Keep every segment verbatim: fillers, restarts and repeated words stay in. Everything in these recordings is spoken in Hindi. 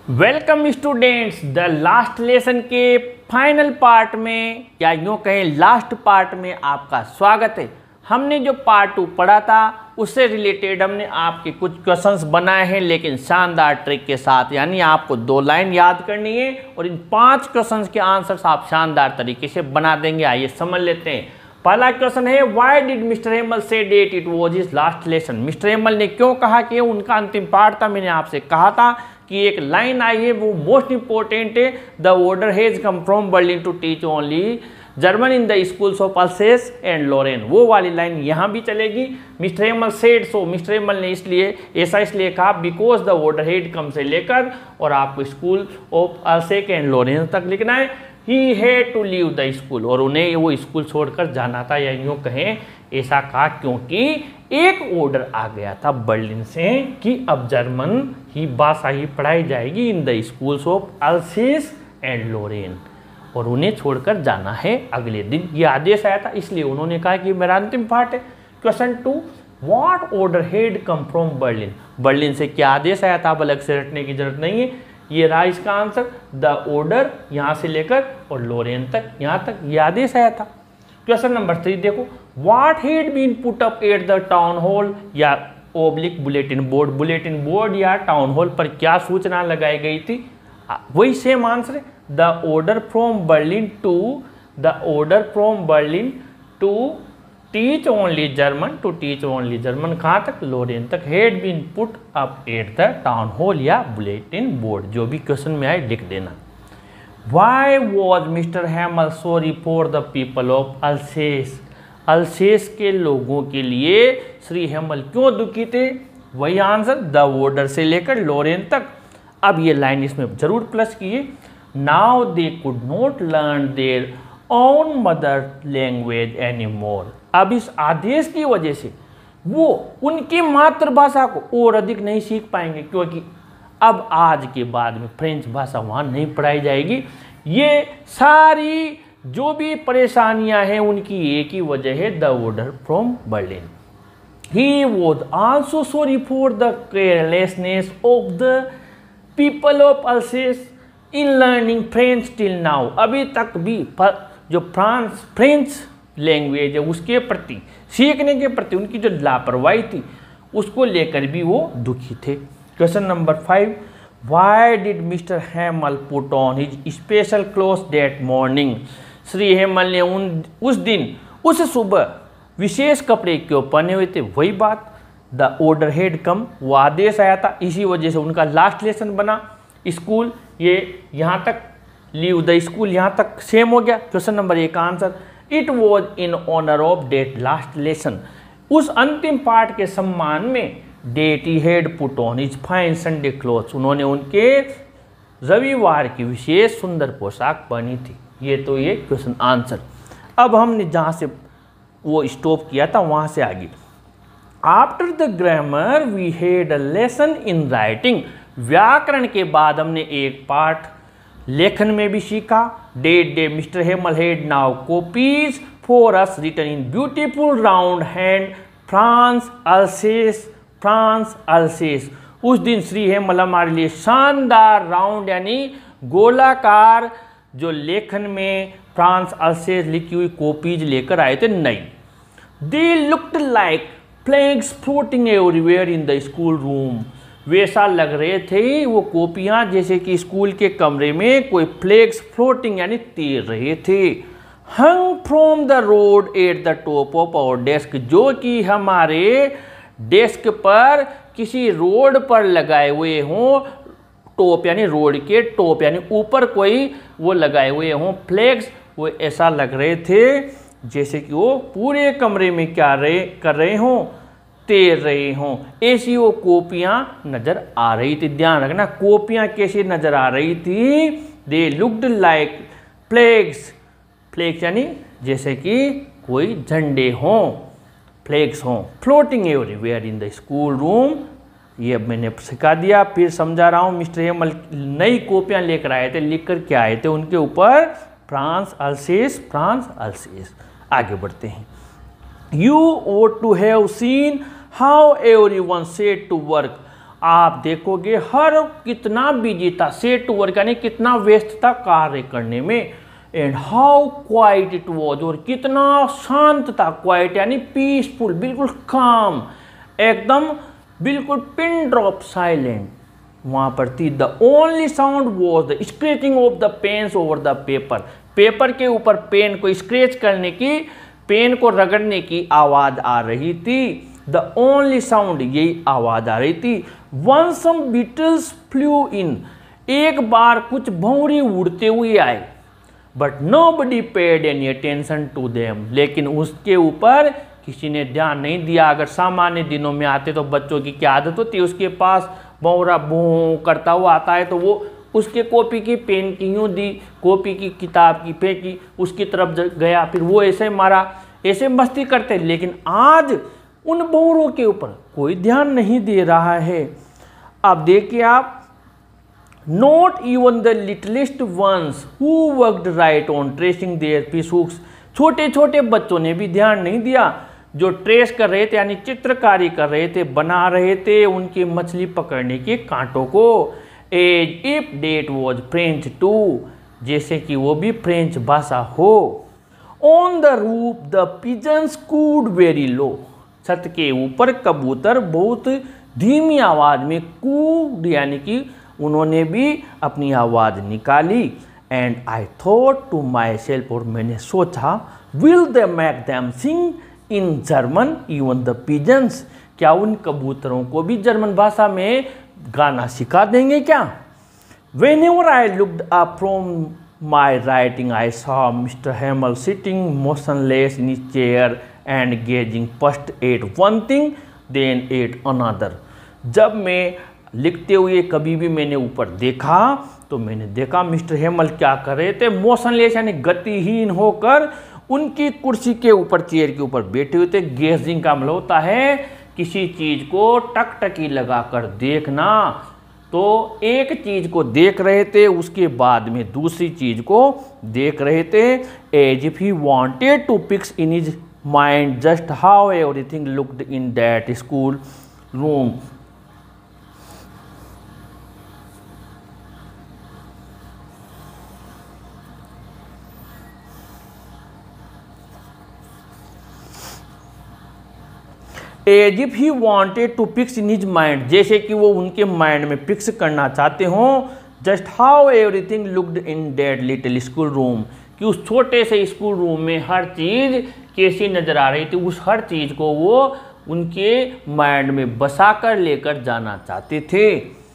Welcome students, the last lesson के फाइनल पार्ट में या यूँ कहें लास्ट पार्ट में आपका स्वागत है। हमने जो पार्ट टू पढ़ा था उससे रिलेटेड हमने आपके कुछ क्वेश्चंस बनाए हैं, लेकिन शानदार ट्रिक के साथ। यानी आपको दो लाइन याद करनी है और इन पांच क्वेश्चंस के आंसर्स आप शानदार तरीके से बना देंगे। आइए समझ लेते हैं। पहला क्वेश्चन है, why did mister Hamel say that it was his last lesson. Mister Hamel ने क्यों कहा कि उनका अंतिम पार्ट था। मैंने आपसे कहा था कि एक लाइन आई है वो मोस्ट इंपॉर्टेंट है, the order has come from Berlin to teach only German in the schools of Alsace and Lorraine. वो वाली लाइन यहाँ भी चलेगी। Mister Hamel said so, mister Hamel ने इसलिए ऐसा इसलिए कहा because the order had come से लेकर और आपको school of Alsace and Lorraine तक लिखना है। He had to leave the school, और उन्हें वो स्कूल छोड़कर जाना था, या यूँ कहें ऐसा कहा क्योंकि एक ऑर्डर आ गया था बर्लिन से कि अब जर्मन ही भाषा ही पढ़ाई जाएगी in the schools of Alsace and Lorraine, और उन्हें छोड़कर जाना है अगले दिन। ये आदेश आया था, इसलिए उन्होंने कहा कि मेरा अंतिम पार्ट है। Question two, what order had come from Berlin. Berlin से क्या आदेश आया था, अब अलग से रटने की जरूरत नहीं है। ये रहा इसका आंसर, द ऑर्डर यहाँ से लेकर और लोरेन तक, यहाँ तक ये आदेश आया था। क्वेश्चन नंबर थ्री देखो, what had been put up at the town hall या oblique bulletin board. Bulletin board या टाउन हॉल पर क्या सूचना लगाई गई थी, वही सेम आंसर है, the order from Berlin to the order from Berlin to teach only German to teach only German कहाँ तक, लोरेन तक, had been put up at the town hall या बुलेटिन बोर्ड। जो भी क्वेश्चन में आए लिख देना। Why was mister Hamel sorry for the people of Alsace. Alsace के लोगों के लिए श्री हेमल क्यों दुखी थे, वही आंसर, द ऑर्डर से लेकर लोरेन तक। अब ये लाइन इसमें जरूर प्लस कीजिए, now they could not learn their own mother language any more. अब इस आदेश की वजह से वो उनकी मातृभाषा को और अधिक नहीं सीख पाएंगे, क्योंकि अब आज के बाद में फ्रेंच भाषा वहाँ नहीं पढ़ाई जाएगी। ये सारी जो भी परेशानियां हैं उनकी एक ही वजह है, the order from Berlin. He was also sorry for the carelessness of the people of Alsace in learning French till now. अभी तक भी जो फ्रांस फ्रेंच लैंग्वेज है उसके प्रति, सीखने के प्रति उनकी जो लापरवाही थी उसको लेकर भी वो दुखी थे। Question number five, why did mister Hamel put on his special cloth that morning. Shri Hamel ने उन उस दिन उस सुबह विशेष कपड़े क्यों पहने हुए थे, वही बात, द ऑर्डर हैड कम, वो आदेश आया था, इसी वजह से उनका लास्ट लेसन बना स्कूल। ये यहाँ तक लीव द स्कूल यहाँ तक सेम हो गया। क्वेश्चन नंबर एक का answer, it was in honour of that last lesson. उस अंतिम पाठ के सम्मान में that he had put on his fine Sunday clothes, उन्होंने उनके रविवार की विशेष सुंदर पोशाक पहनी थी। ये तो ये क्वेश्चन आंसर। अब हमने जहाँ से वो स्टॉप किया था वहाँ से आगे, after the grammar we had a lesson in writing. व्याकरण के बाद हमने एक पाठ लेखन में भी सीखा। That day mister Hamel had now copies for us written in beautiful round hand France Alsace France Alsace. उस दिन श्री हेमल हमारे लिए शानदार राउंड यानी गोलाकार जो लेखन में फ्रांस अल्सेस लिखी हुई कॉपीज लेकर आए थे नई। They looked like flags floating everywhere in the school room. वैसा लग रहे थे वो कॉपियाँ जैसे कि स्कूल के कमरे में कोई फ्लैग्स फ्लोटिंग यानी तैर रहे थे। Hung from the rod at the top of our desk, जो कि हमारे डेस्क पर किसी रोड पर लगाए हुए हों, टॉप यानी रोड के टॉप यानी ऊपर कोई वो लगाए हुए हों फ्लैग्स, वो ऐसा लग रहे थे जैसे कि वो पूरे कमरे में क्या रहे कर रहे हों, तैर रहे हों। ऐसी वो कॉपियाँ नजर आ रही थी। ध्यान रखना कॉपियाँ कैसी नजर आ रही थी, they looked like flags, flags यानी जैसे कि कोई झंडे हों, फ्लैग्स हों, floating everywhere in the school room. ये अब मैंने सिखा दिया, फिर समझा रहा हूँ। मिस्टर हेमल नई कॉपियाँ लेकर आए थे, लिख कर के आए थे, उनके ऊपर फ्रांस अल्सेस फ्रांस अल्सेस। आगे बढ़ते हैं। You ought to have seen how everyone set to work आप देखोगे हर कितना बिजी था, सेट टू वर्क यानी कितना व्यस्त था कार्य करने में। And how quiet it was, और कितना शांत था। क्वाइट यानी पीसफुल, बिल्कुल काम, एकदम बिल्कुल पिन ड्रॉप साइलेंट वहाँ पर थी। The only sound was the scratching of the pens over the paper, paper के ऊपर पेन को स्क्रेच करने की, पेन को रगड़ने की आवाज़ आ रही थी। द ओनली साउंड, यही आवाज़ आ रही थी। One some beetles flew in, एक बार कुछ भंवरे उड़ते हुए आए। But nobody paid any attention to them, लेकिन उसके ऊपर किसी ने ध्यान नहीं दिया। अगर सामान्य दिनों में आते तो बच्चों की क्या आदत होती है, उसके पास भंवरा भों करता हुआ आता है तो वो उसके कॉपी की पेन की यूँ दी, कॉपी की किताब की फेंकी, उसकी तरफ गया, फिर वो ऐसे मारा, ऐसे मस्ती करते। लेकिन आज उन भंवरों के ऊपर कोई ध्यान नहीं दे रहा है। अब देखिए आप, not even the littlest ones who worked right on tracing their fish hooks, छोटे छोटे बच्चों ने भी ध्यान नहीं दिया जो ट्रेस कर रहे थे यानी चित्रकारी कर रहे थे, बना रहे थे उनकी मछली पकड़ने के कांटों को। As if that was French too, जैसे कि वो भी फ्रेंच भाषा हो। On the roof the pigeons cooed very low, छत के ऊपर कबूतर बहुत धीमी आवाज में कूड यानी कि उन्होंने भी अपनी आवाज निकाली। And I thought to myself, और मैंने सोचा, will they make them sing in German even the pigeons, क्या उन कबूतरों को भी जर्मन भाषा में गाना सिखा देंगे क्या। Whenever I looked up from my writing I saw mister Hamel sitting motionless in his chair and gazing first at one thing then at another. जब मैं लिखते हुए कभी भी मैंने ऊपर देखा तो मैंने देखा मिस्टर हेमल क्या कर रहे थे, मोशनलेस यानी गतिहीन होकर उनकी कुर्सी के ऊपर, चेयर के ऊपर बैठे हुए थे। गेजिंग का मतलब होता है किसी चीज को टकटकी लगाकर देखना, तो एक चीज को देख रहे थे उसके बाद में दूसरी चीज को देख रहे थे। As if he wanted to fix in his mind just how everything looked in that school room. As if he wanted to fix in his mind, जैसे कि वो उनके माइंड में फिक्स करना चाहते हों। Just how everything looked in that little school room, कि उस छोटे से स्कूल रूम में हर चीज़ कैसी नज़र आ रही थी, उस हर चीज़ को वो उनके माइंड में बसा कर लेकर जाना चाहते थे।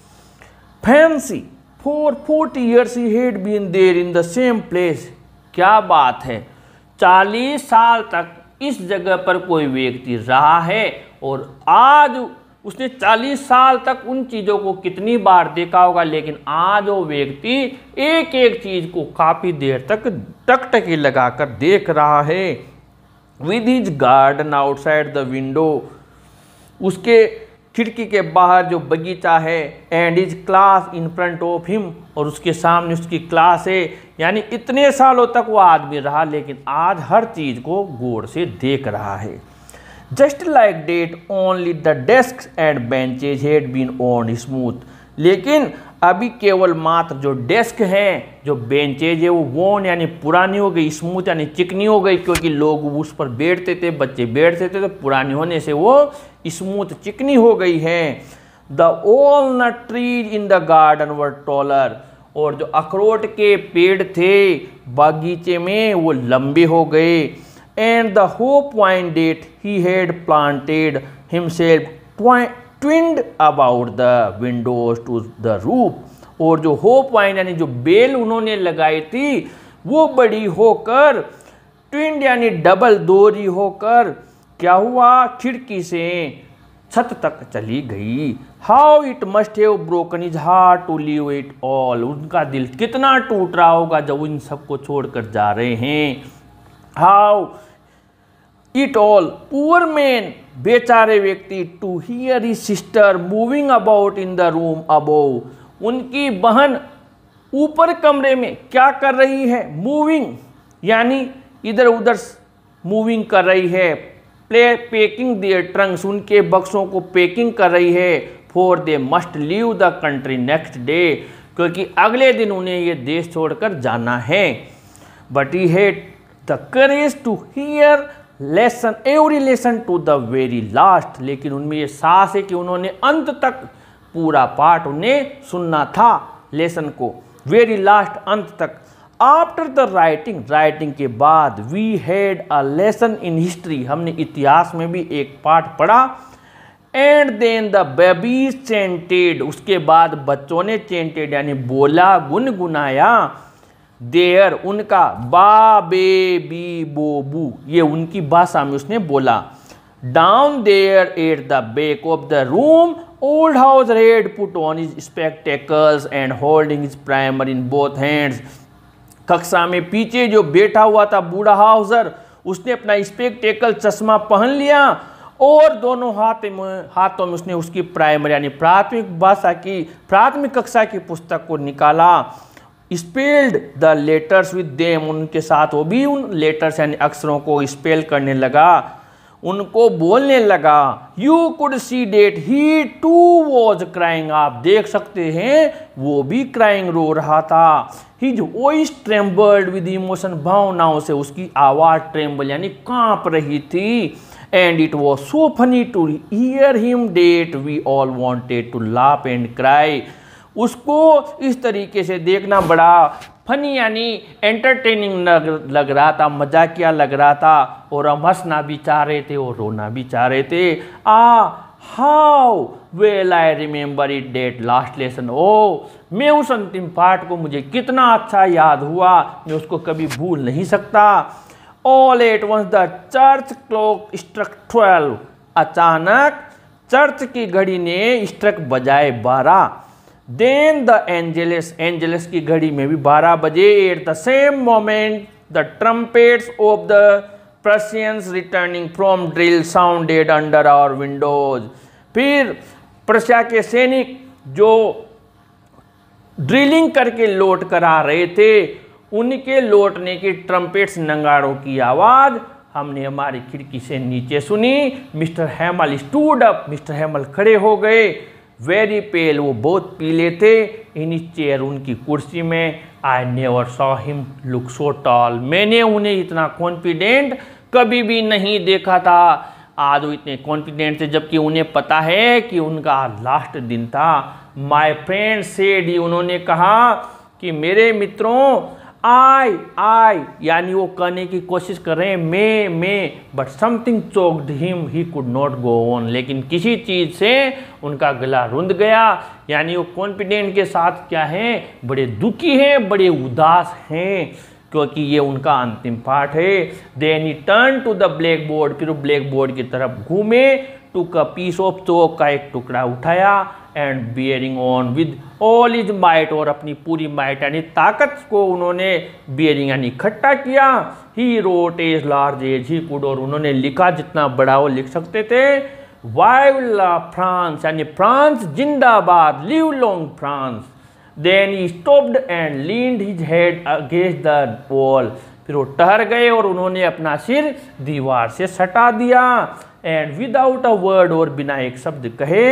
Fancy for forty years he had been there in the same place, क्या बात है, चालीस साल तक इस जगह पर कोई व्यक्ति रहा है और आज उसने चालीस साल तक उन चीज़ों को कितनी बार देखा होगा, लेकिन आज वो व्यक्ति एक एक चीज़ को काफ़ी देर तक टकटकी लगाकर देख रहा है। With his garden outside the window, उसके खिड़की के बाहर जो बगीचा है, and his class in front of him, और उसके सामने उसकी क्लास है। यानी इतने सालों तक वो आदमी रहा लेकिन आज हर चीज़ को गौर से देख रहा है। Just like that only the desk and benches had been worn smooth, लेकिन अभी केवल मात्र जो डेस्क हैं, जो बेंचेज है वो वोन यानी पुरानी हो गई, स्मूथ यानी चिकनी हो गई, क्योंकि लोग उस पर बैठते थे, बच्चे बैठते थे, तो पुरानी होने से वो स्मूथ चिकनी हो गई है। The walnut trees in the garden were taller, और जो अखरोट के पेड़ थे बागीचे में वो लंबे हो गए। And the hop vine that he had planted himself twined about the windows to the roof, और जो होप वाइन यानी जो बेल उन्होंने लगाई थी वो बड़ी होकर, ट्विंड यानी डबल दोहरी होकर क्या हुआ, खिड़की से छत तक चली गई। How it must have broken his heart to leave it all, उनका दिल कितना टूट रहा होगा जब इन सबको छोड़कर जा रहे हैं। How it all poor man, बेचारे व्यक्ति, to hear his sister moving about in the room above, उनकी बहन ऊपर कमरे में क्या कर रही है, मूविंग यानी इधर उधर मूविंग कर रही है। प्ले पैकिंग देयर ट्रंक्स, उनके बक्सों को पैकिंग कर रही है। For they must leave the country next day, क्योंकि अगले दिन उन्हें ये देश छोड़कर जाना है। But he had the courage to hear lesson every lesson to the very last, लेकिन उनमें ये साहस है कि उन्होंने अंत तक पूरा पाठ उन्हें सुनना था, लेसन को, वेरी लास्ट, अंत तक। आफ्टर द राइटिंग, राइटिंग के बाद, we had a lesson in history, हमने इतिहास में भी एक पाठ पढ़ा। And then the babies chanted, उसके बाद बच्चों ने चेंटेड यानी बोला, गुनगुनाया। देयर, उनका, बा बे बी बो बू, ये उनकी भाषा में उसने बोला। Down there at the back of the room old Hauser had put on his spectacles and holding his primer in both hands, कक्षा में पीछे जो बैठा हुआ था बूढ़ा हाउसर, उसने अपना स्पेक्टेकल चश्मा पहन लिया और दोनों हाथ में हाथों में उसने उसकी प्राइमरी यानी प्राथमिक भाषा की प्राथमिक कक्षा की पुस्तक को निकाला। Spelled the letters with them, उनके साथ वो भी उन लेटर्स यानी अक्षरों को स्पेल करने लगा, उनको बोलने लगा। You could see that he too was crying, आप देख सकते हैं वो भी क्राइंग, रो रहा था। His voice trembled with emotion, भावनाओं से उसकी आवाज़ ट्रेम्बल यानी कांप रही थी। And it was so funny to hear him that we all wanted to laugh and cry, उसको इस तरीके से देखना बड़ा फनी यानी एंटरटेनिंग लग रहा था, मजाकिया लग रहा था, और हम हंसना भी चाह रहे थे और रोना भी चाह रहे थे। Ah how well I remember it that last lesson, oh मैं उस अंतिम पाठ को मुझे कितना अच्छा याद हुआ, मैं उसको कभी भूल नहीं सकता। All at once the church clock struck twelve, अचानक चर्च की घड़ी ने स्ट्रक बजाए बारह। देन द एंजेलिस, एंजेलिस की घड़ी में भी बारह बजे। At the same moment the trumpets of the Prussians returning from drill sounded under our windows, फिर प्रशिया के सैनिक जो ड्रिलिंग करके लौट कर आ रहे थे, उनके लौटने की ट्रम्पेट्स नगाड़ों की आवाज़ हमने हमारी खिड़की से नीचे सुनी। Mister Hamel stood up, mister Hamel खड़े हो गए। वेरी पेल, वो बहुत पीले थे। इन चेयर, उनकी कुर्सी में। I never saw him look so tall, मैंने उन्हें इतना कॉन्फिडेंट कभी भी नहीं देखा था। आज वो इतने कॉन्फिडेंट थे जबकि उन्हें पता है कि उनका लास्ट दिन था। माई फ्रेंड सेड, उन्होंने कहा कि मेरे मित्रों, आई आई यानी वो कहने की कोशिश कर रहे हैं मैं मैं but something choked him, he could not go on, लेकिन किसी चीज़ से उनका गला रुंध गया। यानी वो कॉन्फिडेंट के साथ क्या है, बड़े दुखी हैं, बड़े उदास हैं, क्योंकि ये उनका अंतिम पाठ है। Then he turn to the blackboard, फिर वो ब्लैक बोर्ड की तरफ घूमे। टुक अ पीस ऑफ चौक का एक टुकड़ा उठाया। And bearing on with all his might, और अपनी पूरी माइट यानी ताकत को उन्होंने बियरिंग यानी इकट्ठा किया। He wrote as large as he could, और उन्होंने लिखा जितना बड़ा वो लिख सकते थे। वाइव फ्रांस यानी फ्रांस जिंदाबाद, live long France. Then he stopped and leaned his head against the wall, फिर वो ठहर गए और उन्होंने अपना सिर दीवार से सटा दिया। एंड विदाउट अ वर्ड, और बिना एक शब्द कहे,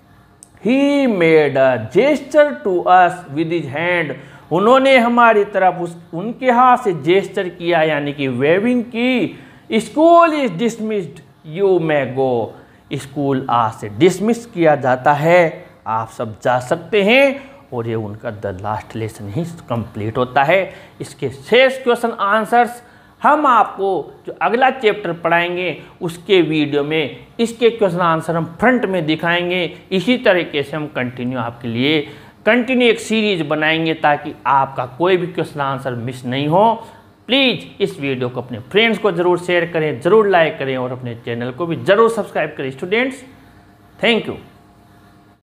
he made a gesture to us with his hand, उन्होंने हमारी तरफ उस उनके हाथ से जेस्चर किया यानी कि वेविंग की। School is dismissed, you may go, school आज से डिसमिस किया जाता है, आप सब जा सकते हैं। और ये उनका द लास्ट लेसन ही कंप्लीट होता है। इसके शेष क्वेश्चन आंसर्स हम आपको जो अगला चैप्टर पढ़ाएंगे उसके वीडियो में इसके क्वेश्चन आंसर हम फ्रंट में दिखाएंगे। इसी तरीके से हम कंटिन्यू आपके लिए कंटिन्यू एक सीरीज बनाएंगे ताकि आपका कोई भी क्वेश्चन आंसर मिस नहीं हो। प्लीज़ इस वीडियो को अपने फ्रेंड्स को ज़रूर शेयर करें, ज़रूर लाइक करें और अपने चैनल को भी ज़रूर सब्सक्राइब करें। Students, thank you.